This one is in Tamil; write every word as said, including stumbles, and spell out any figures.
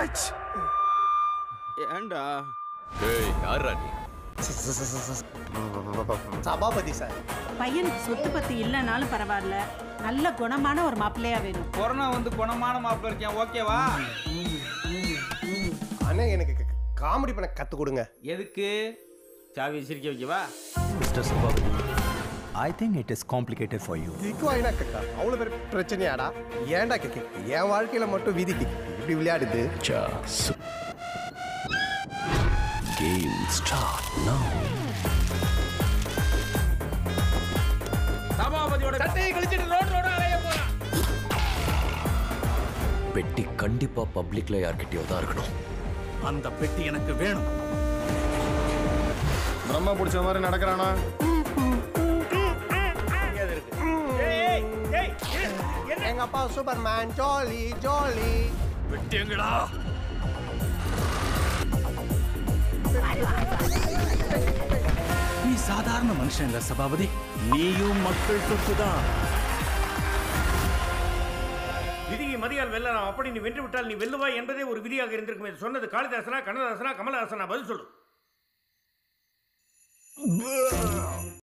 ஏண்டா ஏய் யாரா நீ? சபாபதி சார். பையனுக்கு சொத்து பத்தி இல்லைனாலும் பரவாயில்ல, நல்ல குணமான ஒரு மாப்பிள்ளையா வேணும். கொரோனா வந்து குணமான மாப்பிள்ள இருக்கேன், ஓகேவா? அண்ணே எனக்கு காமெடி பண்ண கத்து கொடுங்க. எதுக்கு? சாவி சிரிக்க வைக்கவா? Mister Sabapathi, I think it is complicated for you. இதுக்கு வாயினா கக்கா அவ்வளோ பெரிய பிரச்சனையாடா? ஏன்டா கேட்க என் வாழ்க்கையில மட்டும் விதிக்கு இப்படி விளையாடுது. Game start now. சபாபதியோட சட்டையை கழிச்சிட்டு ரோட் ரோட அலைய போறான். பெட்டி கண்டிப்பா பப்ளிக்ல யார்கிட்டயோ தான் இருக்கணும். அந்த பெட்டி எனக்கு வேணும். பிரம்ம பிடிச்ச மாதிரி நடக்கிறானா? எங்க அப்பா சூப்பர்மேன், ஜாலி ஜாலி. பெட்டி எங்கடா? நீ சாதாரண மனுஷன் இல்ல சபாபதி, நீயும் மக்கள் சொத்துதான். விதியை மதியால் வெல்லலாம், அப்படி நீ வென்று விட்டால் நீ வெல்லுவாய் என்பதே ஒரு விதியாக இருந்திருக்கும். சொன்னது காளிதாசனா, கண்ணதாசனா, கமலஹாசனா? பதில் சொல்லு.